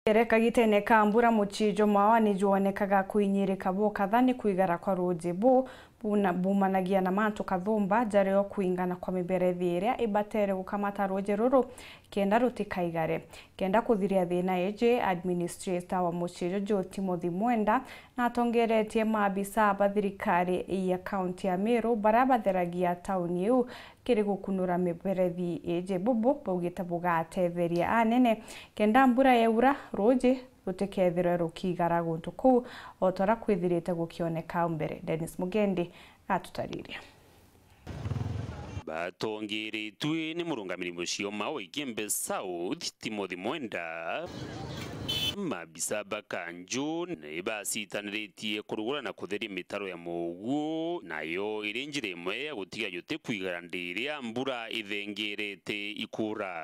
Ereka gitene ka mbura muchijo mawani juonekaga kuinyirika bo kadhani kuigara kwa roji bo bumanagia na mantu kathumba jareo kuingana kwa miberethi iria ibatere gukamata roji ruru kenda rutikaigare kenda kuthiria thina eje administrator wa muchijo Jo Timothy Mwenda na atongeretie maabisa ba thirikari ya kaunti ya Meru barabatheragia tauni iu kiri gukunura miberethi eje bubu baugite bugatetheria anene kenda mbura yaura roji rutikethire rukigara guntu kuu otora kwithirite gukioneka mbere. Dennis Mugendi atutariria batongeretwe ni murungamiri mucio mawe Gembe South Timothy Mwenda mabisa bakanju nibasitaniritie kurugura na kutheria mitaro ya mugu nayo iri njira imwe ya gutiga yote kwigara ndiria mbura ithengerete ikura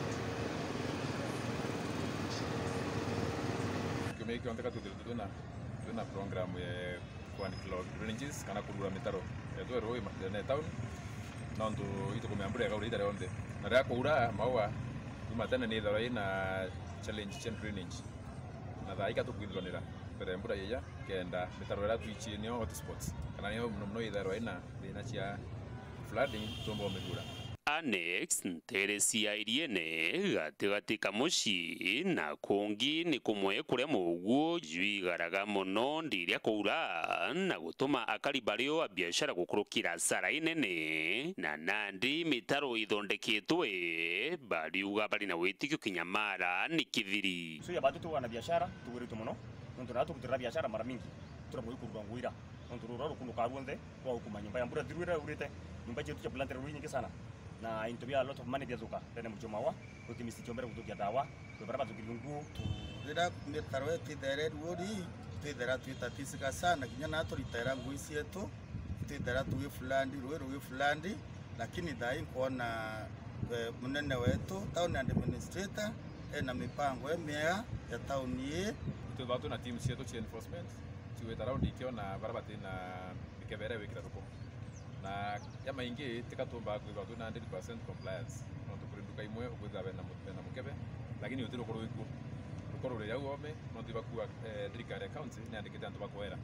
Kumeki onteka tuna program ya kwani cloud ranges kana kurugura mitaro ya roi na town nondu ito kumambura ya kauri itare onde na rako ura maua tumatana ni thara ina challenge chain drainage na thaika tukwithronera mbere mbura yeya kenda mitaro ira twichi ni hotspots kana ni mno itharo ina thina cia flooding tombo migura Annex Teresia iriene gatigati kamuci na kungi ni kumwe kuria mugu juigaraga muno ndiria kuura na gutuma akari bario a biashara gukurukira sara inene na nandi mitaro ithondeketwe bariuga bari na witikio kinyamara ni kithiri so ya batu tu wana biashara tuguritu muno nontu na tukutira biashara mara mingi turamuyi kurwangwira nontu ruro rukunuka ruonde kwa hukuma nyumba ya mbura thirwira urite nyumba yetu ya planter nyingi sana na intobia a lot of money biazuka tena mjomawa ukimisi chombera kutokia dawa kwa barabara zikirungu rira mitaro yetu ithere ruori twithera twitatisika sana kinya na turitera nguisi yetu twithera tuwe fulandi lakini dai kuona munene wetu town administrator na mipango emea ya town ye tu na team yetu cha enforcement tuwe around ikiona barabara na mikebere wekira ruko na ya maingi tikatumba kwa tu na 100% compliance no tukurinduka imwe ukuthabe na mukebe lakini utiro koro iku rukoro ria uome no tibakuwa thirikari account ni andikite antu bakwera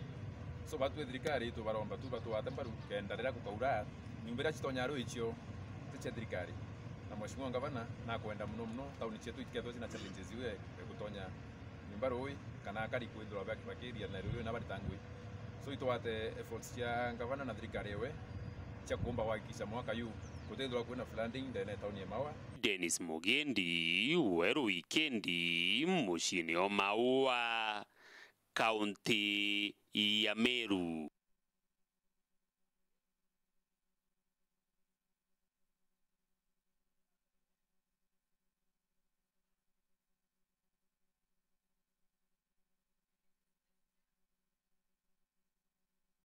so batu thirikari tu baromba tu batu atambaru kenda rira kukaura nyumbira chitonya ro ichio tiche thirikari na mheshimiwa gavana na kwenda muno tauni chetu iketho zina challenges iwe gutonya nyumbaro oi kana akari kwithwa bakiria na ruru na baritangwe so itwate efforts ya gavana na thirikari yewe cha kuomba wakisha mwaka yu kutethwa kuna flooding ndene tauni ya Maua. Dennis Mugendi weru wikendi mucini o Maua kaunti ya Meru.